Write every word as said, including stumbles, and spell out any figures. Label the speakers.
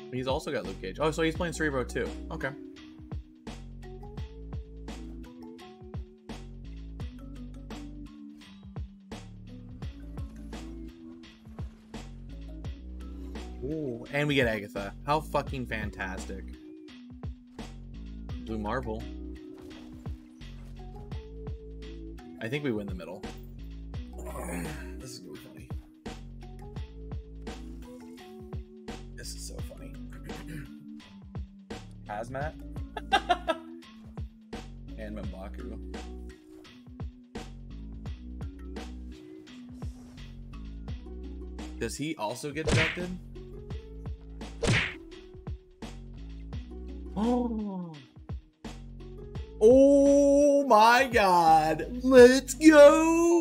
Speaker 1: He's also got Luke Cage. Oh, so he's playing Cerebro too. Okay. Ooh, and we get Agatha. How fucking fantastic. Blue Marvel. I think we win the middle. Oh, this is gonna be funny. This is so funny. Hazmat and M'Baku. Does he also get deducted? Oh. Oh my god. Let's go.